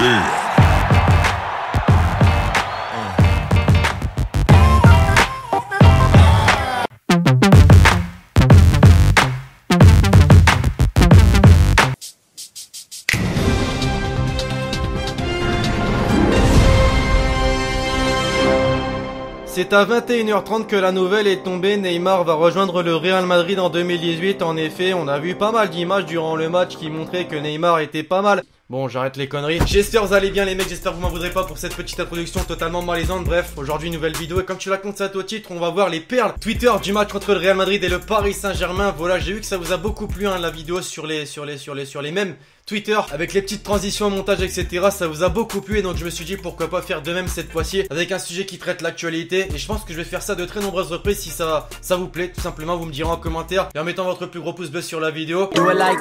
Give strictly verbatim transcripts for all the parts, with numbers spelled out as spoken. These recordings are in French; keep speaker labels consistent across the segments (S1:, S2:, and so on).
S1: C'est à vingt et une heures trente que la nouvelle est tombée, Neymar va rejoindre le Real Madrid en deux mille dix-huit. En effet, on a vu pas mal d'images durant le match qui montraient que Neymar était pas mal. Bon, j'arrête les conneries. J'espère que vous allez bien les mecs, j'espère que vous m'en voudrez pas pour cette petite introduction totalement malaisante. Bref, aujourd'hui nouvelle vidéo et comme tu la constates au titre, on va voir les perles Twitter du match entre le Real Madrid et le Paris Saint-Germain. Voilà, j'ai vu que ça vous a beaucoup plu hein, la vidéo sur les sur les sur les sur les mêmes Twitter avec les petites transitions, montage, et cetera. Ça vous a beaucoup plu et donc je me suis dit pourquoi pas faire de même cette fois-ci avec un sujet qui traite l'actualité. Et je pense que je vais faire ça de très nombreuses reprises si ça ça vous plaît. Tout simplement, vous me direz en commentaire et en mettant votre plus gros pouce bleu sur la vidéo.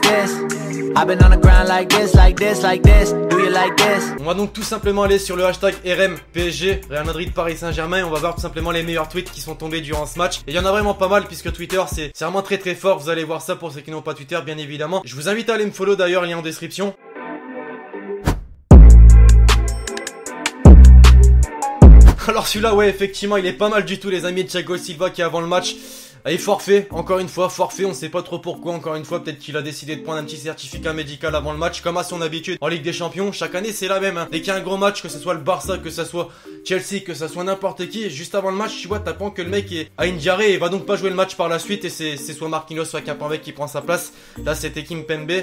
S1: On va donc tout simplement aller sur le hashtag R M P S G Real Madrid Paris Saint-Germain et on va voir tout simplement les meilleurs tweets qui sont tombés durant ce match. Et il y en a vraiment pas mal puisque Twitter c'est vraiment très très fort. Vous allez voir ça pour ceux qui n'ont pas Twitter bien évidemment. Je vous invite à aller me follow d'ailleurs, lien en description. Alors celui-là ouais effectivement il est pas mal du tout les amis. Thiago Silva qui avant le match est forfait, encore une fois forfait, on sait pas trop pourquoi, encore une fois peut-être qu'il a décidé de prendre un petit certificat médical avant le match comme à son habitude en Ligue des Champions. Chaque année c'est la même hein. Dès qu'il y a un gros match, que ce soit le Barça, que ce soit Chelsea, que ce soit n'importe qui, juste avant le match tu vois t'apprends que le mec est, a une diarrhée et va donc pas jouer le match par la suite et c'est soit Marquinhos soit Kimpembe qui prend sa place. Là c'était Kimpembe.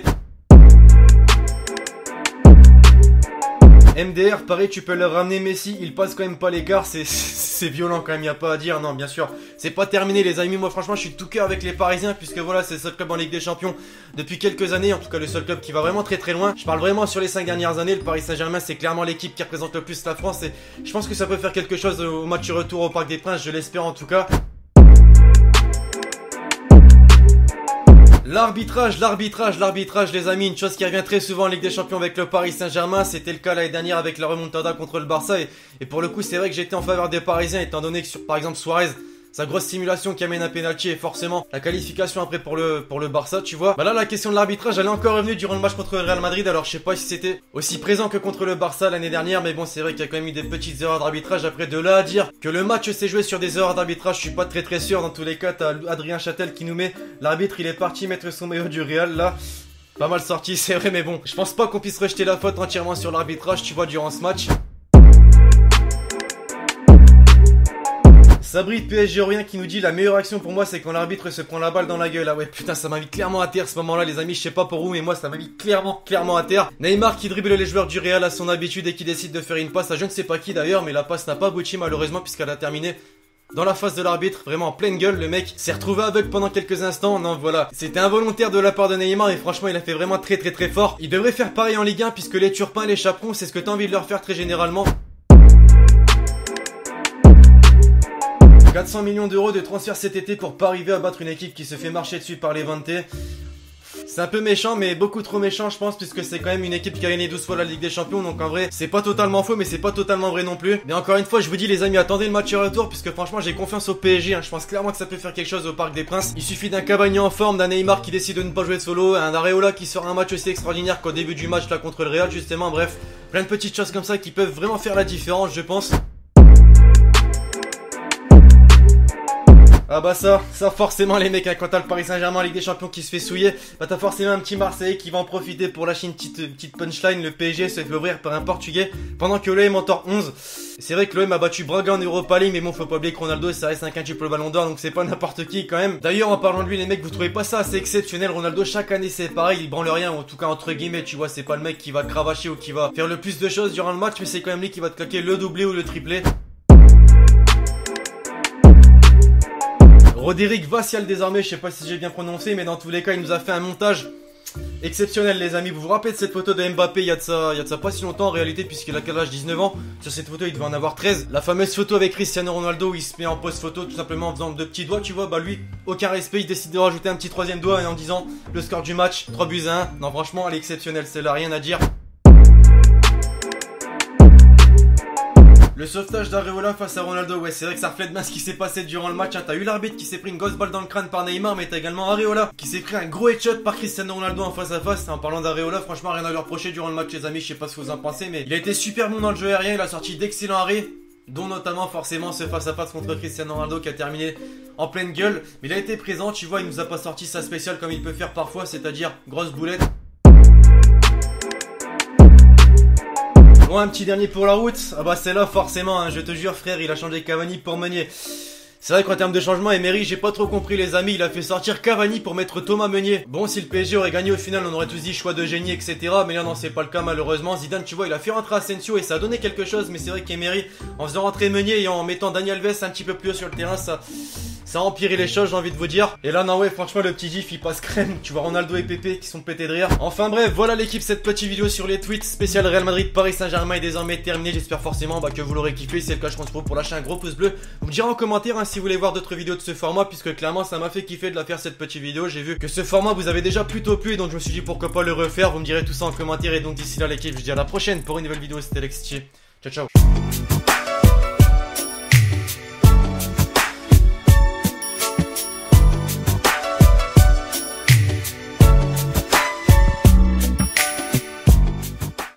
S1: M D R, pareil, tu peux leur ramener Messi, il passe quand même pas l'écart, c'est c'est violent quand même, y a pas à dire, non bien sûr, c'est pas terminé les amis, moi franchement je suis tout cœur avec les Parisiens puisque voilà c'est le seul club en Ligue des Champions depuis quelques années, en tout cas le seul club qui va vraiment très très loin. Je parle vraiment sur les cinq dernières années, le Paris Saint-Germain c'est clairement l'équipe qui représente le plus la France et je pense que ça peut faire quelque chose au match retour au Parc des Princes, je l'espère en tout cas. L'arbitrage, l'arbitrage, l'arbitrage les amis, une chose qui revient très souvent en Ligue des Champions avec le Paris Saint-Germain, c'était le cas l'année dernière avec la remontada contre le Barça et, et pour le coup c'est vrai que j'étais en faveur des Parisiens étant donné que sur par exemple Suarez, sa grosse simulation qui amène un penalty et forcément la qualification après pour le pour le Barça tu vois. Bah là la question de l'arbitrage elle est encore revenue durant le match contre le Real Madrid, alors je sais pas si c'était aussi présent que contre le Barça l'année dernière mais bon c'est vrai qu'il y a quand même eu des petites erreurs d'arbitrage. Après de là à dire que le match s'est joué sur des erreurs d'arbitrage je suis pas très très sûr. Dans tous les cas t'as Adrien Châtel qui nous met l'arbitre il est parti mettre son maillot du Real là. Pas mal sorti c'est vrai mais bon je pense pas qu'on puisse rejeter la faute entièrement sur l'arbitrage tu vois durant ce match. Sabri P S G Orient qui nous dit la meilleure action pour moi c'est quand l'arbitre se prend la balle dans la gueule. Ah ouais putain ça m'a mis clairement à terre ce moment là les amis, je sais pas pour vous mais moi ça m'a mis clairement clairement à terre. Neymar qui dribble les joueurs du Real à son habitude et qui décide de faire une passe à je ne sais pas qui d'ailleurs mais la passe n'a pas abouti malheureusement puisqu'elle a terminé dans la face de l'arbitre, vraiment en pleine gueule. Le mec s'est retrouvé aveugle pendant quelques instants. Non voilà, c'était involontaire de la part de Neymar et franchement il a fait vraiment très très très fort. Il devrait faire pareil en Ligue un puisque les Turpins, les Chaperons, c'est ce que t'as envie de leur faire très généralement. quatre cents millions d'euros de transfert cet été pour pas arriver à battre une équipe qui se fait marcher dessus par les Levante. C'est un peu méchant mais beaucoup trop méchant je pense puisque c'est quand même une équipe qui a gagné douze fois la Ligue des Champions donc en vrai c'est pas totalement faux mais c'est pas totalement vrai non plus. Mais encore une fois je vous dis les amis attendez le match retour puisque franchement j'ai confiance au P S G hein. Je pense clairement que ça peut faire quelque chose au Parc des Princes. Il suffit d'un Cavani en forme, d'un Neymar qui décide de ne pas jouer de solo, un Areola qui sort un match aussi extraordinaire qu'au début du match là contre le Real justement. Bref plein de petites choses comme ça qui peuvent vraiment faire la différence je pense. Ah bah ça, ça forcément les mecs, hein, quand t'as le Paris Saint-Germain en Ligue des Champions qui se fait souiller, bah t'as forcément un petit Marseillais qui va en profiter pour lâcher une petite, petite punchline. Le P S G se fait ouvrir par un Portugais pendant que l'O M en tord onze. C'est vrai que l'O M a battu Braga en Europa League mais bon faut pas oublier que Ronaldo ça reste un quintuple ballon d'or donc c'est pas n'importe qui quand même. D'ailleurs en parlant de lui les mecs vous trouvez pas ça assez exceptionnel? Ronaldo chaque année c'est pareil, il branle rien ou en tout cas entre guillemets tu vois, c'est pas le mec qui va cravacher ou qui va faire le plus de choses durant le match mais c'est quand même lui qui va te claquer le doublé ou le triplé. Roderick Vassial désormais, je sais pas si j'ai bien prononcé mais dans tous les cas il nous a fait un montage exceptionnel les amis. Vous vous rappelez de cette photo de Mbappé il y a de ça, il y a de ça pas si longtemps en réalité puisqu'il a quel âge, dix-neuf ans. Sur cette photo il devait en avoir treize. La fameuse photo avec Cristiano Ronaldo où il se met en pose photo tout simplement en faisant deux petits doigts tu vois. Bah lui aucun respect, il décide de rajouter un petit troisième doigt et en disant le score du match trois buts à un. Non franchement elle est exceptionnelle, c'est là rien à dire. Le sauvetage d'Areola face à Ronaldo, ouais c'est vrai que ça reflète bien ce qui s'est passé durant le match, hein. T'as eu l'arbitre qui s'est pris une grosse balle dans le crâne par Neymar, mais t'as également Areola qui s'est pris un gros headshot par Cristiano Ronaldo en face à face. En parlant d'Areola, franchement rien à lui reprocher durant le match les amis, je sais pas ce que vous en pensez, mais il a été super bon dans le jeu aérien, il a sorti d'excellents arrêts, dont notamment forcément ce face à face contre Cristiano Ronaldo qui a terminé en pleine gueule. Mais il a été présent, tu vois, il nous a pas sorti sa spéciale comme il peut faire parfois, c'est-à-dire grosse boulette. Bon, un petit dernier pour la route. Ah bah c'est là forcément, hein, je te jure frère, il a changé Cavani pour Meunier. C'est vrai qu'en termes de changement, Emery, j'ai pas trop compris les amis, il a fait sortir Cavani pour mettre Thomas Meunier. Bon, si le P S G aurait gagné au final, on aurait tous dit choix de génie, et cetera. Mais là non, c'est pas le cas malheureusement. Zidane, tu vois, il a fait rentrer Asensio et ça a donné quelque chose. Mais c'est vrai qu'Emery, en faisant rentrer Meunier et en mettant Dani Alves un petit peu plus haut sur le terrain, ça... ça a empiré les choses, j'ai envie de vous dire. Et là, non, ouais, franchement, le petit gif, il passe crème. Tu vois Ronaldo et Pepe qui sont pétés de rire. Enfin bref, voilà l'équipe, cette petite vidéo sur les tweets spécial Real Madrid, Paris Saint-Germain est désormais terminée. J'espère forcément bah, que vous l'aurez kiffé. Si c'est le cas, je compte sur vous pour lâcher un gros pouce bleu. Vous me direz en commentaire hein, si vous voulez voir d'autres vidéos de ce format, puisque clairement, ça m'a fait kiffer de la faire cette petite vidéo. J'ai vu que ce format vous avait déjà plutôt plu, donc je me suis dit pourquoi pas le refaire. Vous me direz tout ça en commentaire. Et donc d'ici là, l'équipe, je vous dis à la prochaine pour une nouvelle vidéo. C'était Alexis. Ciao, ciao.